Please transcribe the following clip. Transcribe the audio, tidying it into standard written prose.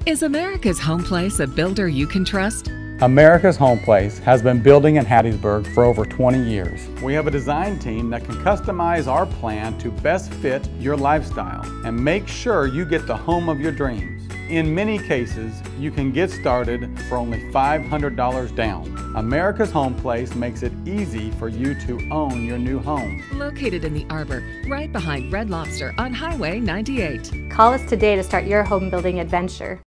Is America's Home Place a builder you can trust? America's Home Place has been building in Hattiesburg for over 20 years. We have a design team that can customize our plan to best fit your lifestyle and make sure you get the home of your dreams. In many cases, you can get started for only $500 down. America's Home Place makes it easy for you to own your new home. Located in the Arbor, right behind Red Lobster on Highway 98. Call us today to start your home building adventure.